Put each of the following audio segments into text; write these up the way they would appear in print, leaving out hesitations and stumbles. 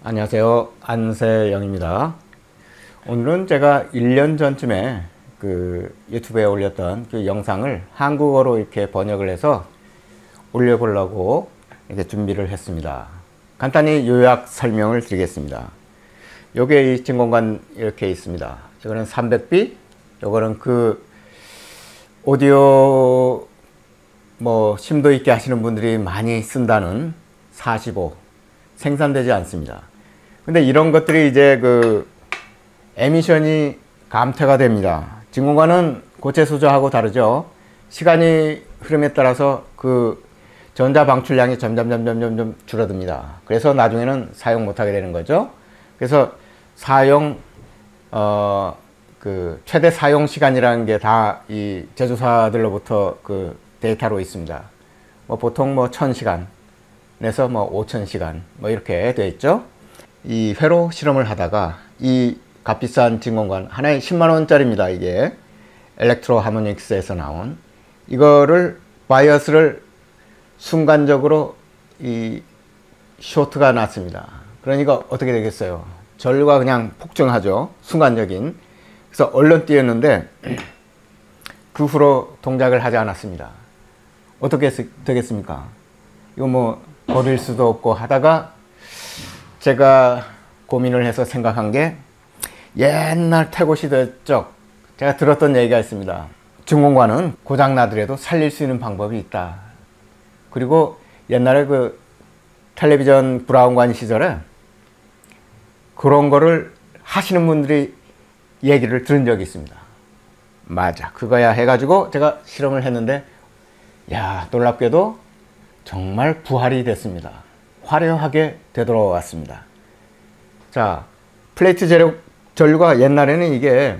안녕하세요. 안세영입니다. 오늘은 제가 1년 전쯤에 유튜브에 올렸던 그 영상을 한국어로 이렇게 번역을 해서 올려보려고 이렇게 준비를 했습니다. 간단히 요약 설명을 드리겠습니다. 요게 이 진공관 이렇게 있습니다. 이거는 300B, 요거는 그 오디오 심도 있게 하시는 분들이 많이 쓴다는 45, 생산되지 않습니다. 근데 이런 것들이 이제 에미션이 감퇴가 됩니다. 진공관은 고체 수조하고 다르죠. 시간이 흐름에 따라서 그 전자 방출량이 점점 줄어듭니다. 그래서 나중에는 사용 못하게 되는 거죠. 그래서 최대 사용 시간이라는 게 다 이 제조사들로부터 그 데이터로 있습니다. 보통 1000시간 내서 5000시간 이렇게 되어 있죠. 이 회로 실험을 하다가 이 값비싼 진공관 하나에 10만원짜리입니다. 이게 엘렉트로 하모닉스에서 나온 이거를 바이어스를 순간적으로 이 쇼트가 났습니다. 그러니까 어떻게 되겠어요? 전류가 그냥 폭증하죠. 순간적인. 그래서 얼른 뛰었는데 그 후로 동작을 하지 않았습니다. 어떻게 되겠습니까? 이거 버릴 수도 없고 하다가 제가 고민을 해서 생각한 게 옛날 태고 시대 쪽 제가 들었던 얘기가 있습니다. 진공관은 고장 나더라도 살릴 수 있는 방법이 있다. 그리고 옛날에 그 텔레비전 브라운관 시절에 그런 거를 하시는 분들이 얘기를 들은 적이 있습니다. 맞아, 그거야 해가지고 제가 실험을 했는데 야, 놀랍게도 정말 부활이 됐습니다. 화려하게 되돌아왔습니다. 자, 플레이트 전류가 옛날에는 이게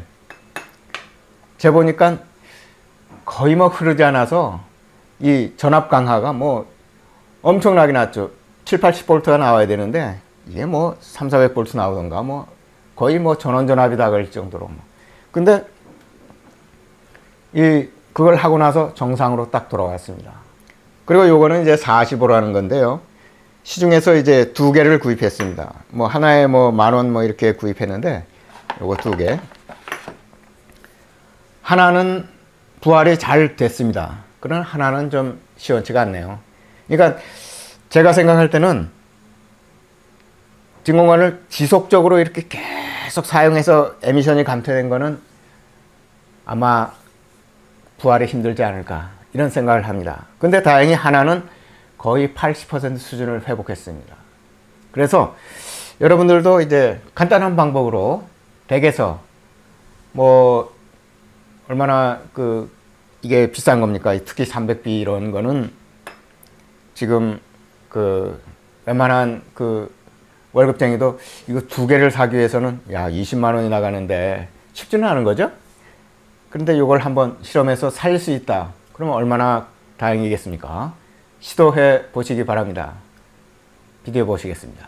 재보니까 거의 흐르지 않아서 이 전압 강하가 엄청나게 났죠. 780V가 나와야 되는데 이게 300~400V 나오던가 거의 전원전압이다 그럴 정도로. 근데 그걸 하고 나서 정상으로 딱 돌아왔습니다. 그리고 요거는 이제 45라는 건데요. 시중에서 이제 2개를 구입했습니다. 하나에 10,000원 이렇게 구입했는데 요거 2개. 하나는 부활이 잘 됐습니다. 그러나 하나는 좀 시원치가 않네요. 그러니까 제가 생각할 때는 진공관을 지속적으로 이렇게 계속 사용해서 에미션이 감퇴된 거는 아마 부활이 힘들지 않을까 이런 생각을 합니다. 근데 다행히 하나는 거의 80% 수준을 회복했습니다. 그래서 여러분들도 이제 간단한 방법으로 댁에서 얼마나 이게 비싼 겁니까? 특히 300B 이런 거는 지금 웬만한 월급쟁이도 이거 2개를 사기 위해서는 20만원이 나가는데 쉽지는 않은 거죠. 그런데 이걸 한번 실험해서 살릴 수 있다. 그러면 얼마나 다행이겠습니까? 시도해 보시기 바랍니다. 비디오 보시겠습니다.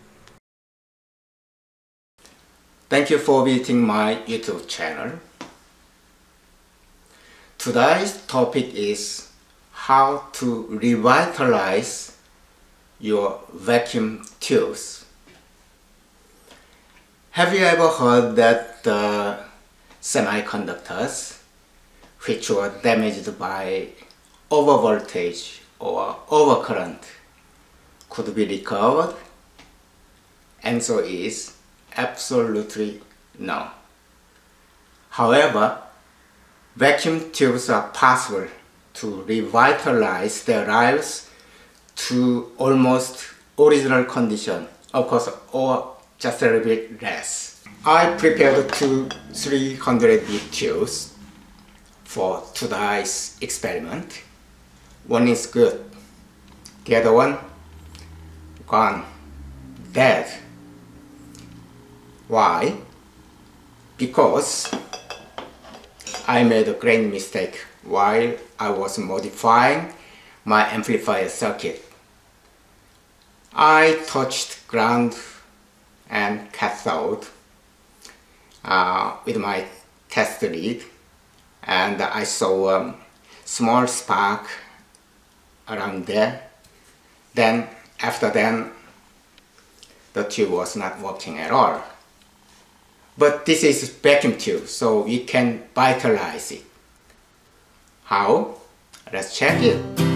Thank you for visiting my YouTube channel. Today's topic is how to revitalize your vacuum tubes. Have you ever heard that the semiconductors which were damaged by overvoltage or overcurrent could be recovered? Answer is absolutely no. However, vacuum tubes are possible to revitalize their lives to almost original condition, of course, or just a little bit less. I prepared 2 300B tubes for today's experiment. One is good, the other one gone, dead. Why? Because I made a great mistake while I was modifying my amplifier circuit. I touched ground and cathode with my test lead, and I saw a small spark around there. Then after that the tube was not working at all. But this is vacuum tube, so we can vitalize it. How? Let's check it.